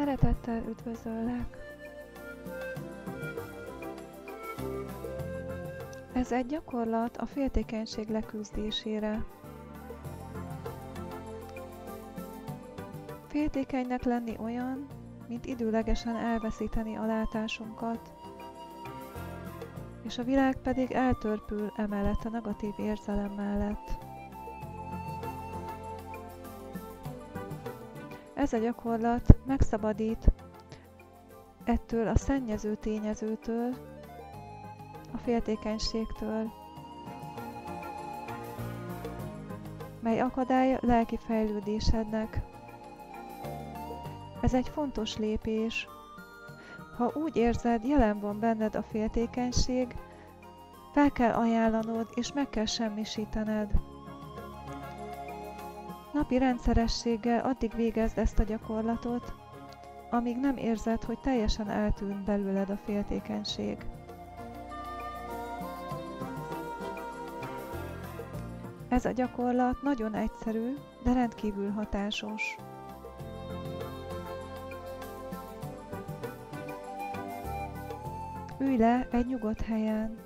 Szeretettel üdvözöllek! Ez egy gyakorlat a féltékenység leküzdésére. Féltékenynek lenni olyan, mint időlegesen elveszíteni a látásunkat, és a világ pedig eltörpül emellett a negatív érzelem mellett. Ez a gyakorlat megszabadít ettől a szennyező tényezőtől, a féltékenységtől, mely akadály lelki fejlődésednek. Ez egy fontos lépés. Ha úgy érzed, jelen van benned a féltékenység, fel kell ajánlanod és meg kell semmisítened. Napi rendszerességgel addig végezd ezt a gyakorlatot, amíg nem érzed, hogy teljesen eltűnt belőled a féltékenység. Ez a gyakorlat nagyon egyszerű, de rendkívül hatásos. Ülj le egy nyugodt helyen.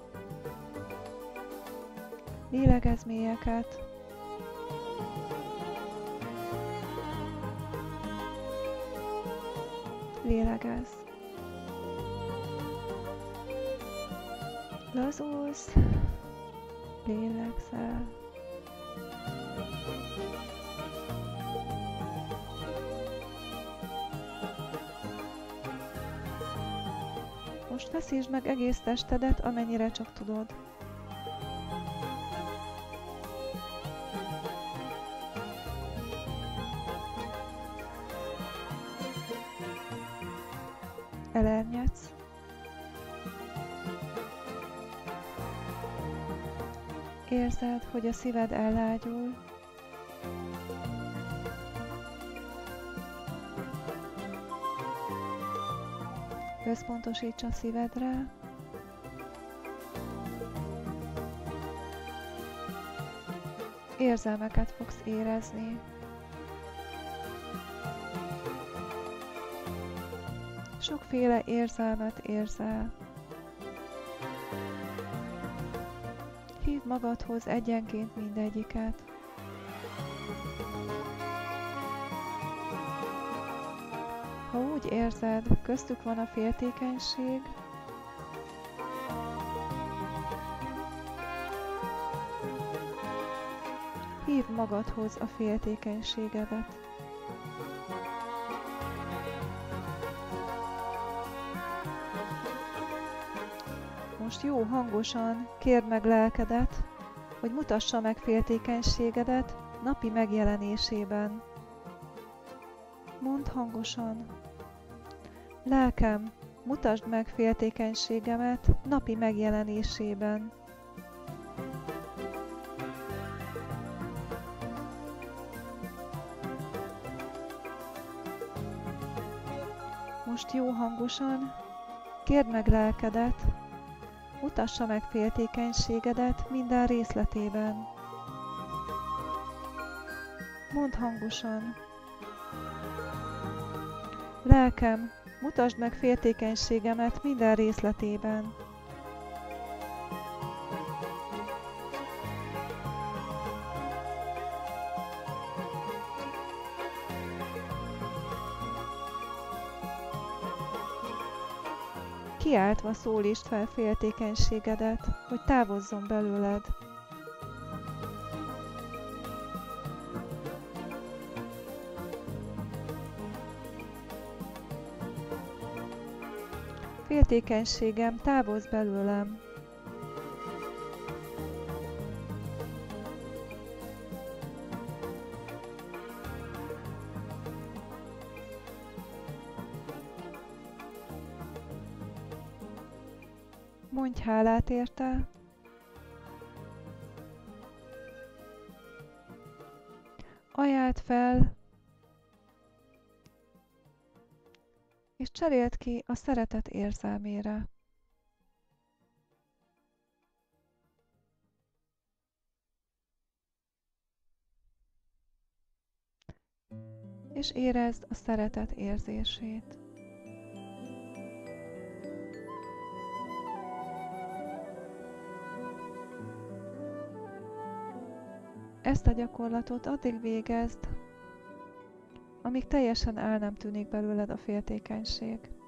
Lélegezz mélyeket. Lélegezz. Lazulsz. Lélegzel. Most feszítsd meg egész testedet, amennyire csak tudod. Elernyedsz. Érzed, hogy a szíved ellágyul. Összpontosíts a szívedre. Érzelmeket fogsz érezni. Sokféle érzelmet érzel. Hívd magadhoz egyenként mindegyiket. Ha úgy érzed, köztük van a féltékenység, hívd magadhoz a féltékenységedet. Most jó hangosan kérd meg lelkedet, hogy mutassa meg féltékenységedet napi megjelenésében. Mondd hangosan. Lelkem, mutasd meg féltékenységemet napi megjelenésében. Most jó hangosan kérd meg lelkedet, mutassa meg féltékenységedet minden részletében. Mondd hangosan. Lelkem, mutasd meg féltékenységemet minden részletében. Kiáltva szólítsd fel féltékenységedet, hogy távozzon belőled. Féltékenységem, távozz belőlem! Mondj hálát érte! Ajánld fel, és cseréld ki a szeretet érzelmére. és érezd a szeretet érzését. Ezt a gyakorlatot addig végezd, amíg teljesen el nem tűnik belőled a féltékenység.